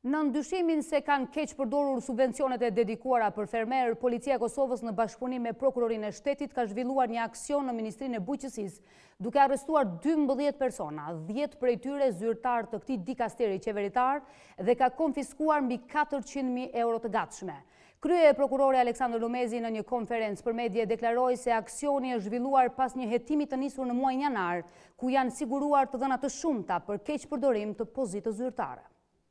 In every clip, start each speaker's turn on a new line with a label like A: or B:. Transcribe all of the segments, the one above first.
A: Në ndyshimin se kanë keq përdorur subvencionet e dedikuara për fermerë, Policia e Kosovës në bashkëpunim me Prokurorinë e Shtetit ka zhvilluar një aksion në Ministrinë e Bujqësisë, duke arrestuar 12 persona, 10 prej tyre zyrtar të këtij dikasteri qeveritar dhe ka konfiskuar mbi 400.000 euro të gatshme. Krye prokurori Aleksandër Lumezi në një konferencë për medie deklaroi se aksioni është zhvilluar pas një hetimi të nisur në muajin janar, ku janë siguruar të dhëna të shumta për keq përdorim të pozitës zyrtare.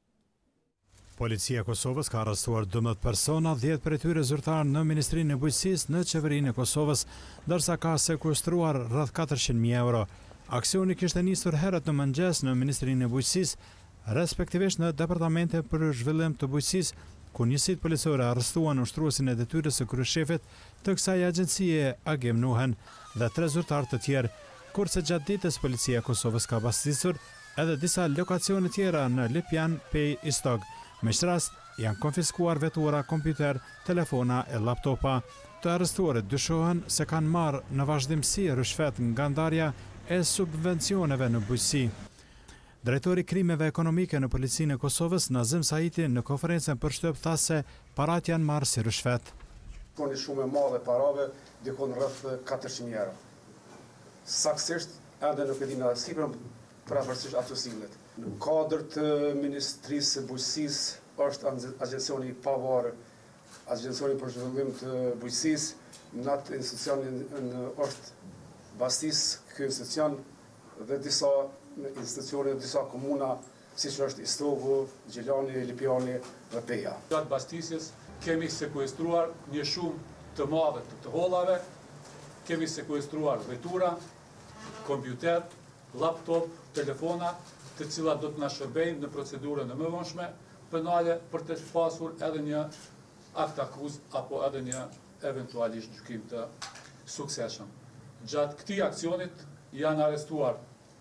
B: Policia e Kosovës ka arrestuar 12 persona, 10 prej tyre zyrtar në Ministrinë e Bujqësisë në Qeverinë e Kosovës, ndërsa ka sekuestruar rreth 400.000 euro. Aksioni kishte nisur herët në mëngjes në Ministrinë e Bujqësisë, respektivisht në Departamente për Zhvillim të Bujqësisë, ku njësitë policore arrestuan ushtruesin e detyrës së kryeshefit të kësaj agjencie Agim Nuhen dhe 3 zyrtar të tjerë, kurse gjatë ditës Policia e Kosovës ka pastisur edhe disa lokacione tjera në Lipjan, Pej, Istog. Me qëtë rast, janë konfiskuar vetura, kompjuter, telefona e laptopa. Të arrestuarit dyshohen se kanë marrë në vazhdimsi rishfet nga ndarja e subvencioneve në bujqësi. Drejtori krimeve ekonomike në Policinë e Kosovës, Nazim Saiti, në konferencën për shtyp tha se parat janë marrë si rishfet.
C: Koni shumë e madhe parave, dikon rreth 400.000 euro. Saksisht, edhe nuk e dina sipër përafërsisht ato sillet. Në kadër të Ministrisë së Bujqësisë është agjencioni pavarë, agjencioni për zhvillim të bujqësisë, në atë institucionin është bastis ky institucion dhe disa institucione, disa komuna, siç është Istogu, Gjelani, Lipjani dhe Peja.
D: Gjatë bastisjes kemi sekuestruar një shumë të madhe të hollave, kemi sekuestruar vetura, kompjuter, laptop, telefona, të cilat do të na shërbejnë në procedurën e mëvonshme penale për të pasur edhe një akt akuz apo edhe një eventualisht gjykim të suksesshëm. Gjatë këtij aksionit janë arrestuar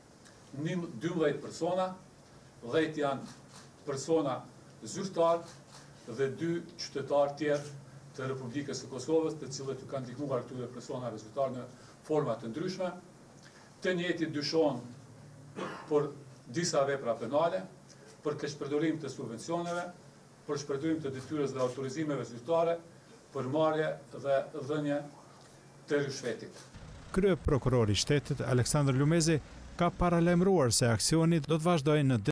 D: 12 persona, 10 janë persona zyrtar dhe 2 qytetarë tjerë të Republikës së Kosovës, të cilët u kanë ndihmuar këtyre personave zyrtar në forma të ndryshme. Të njëjtit dyshohen për disa vepra penale, për keqpërdorim të subvencioneve, për shpërdorim të detyrës dhe autorizimeve zyrtare, për marrje dhe dhënje të rishvetit.
B: Krye prokurori i Shtetit Aleksandër Lumezi ka paralajmëruar se aksioni do të vazhdojë në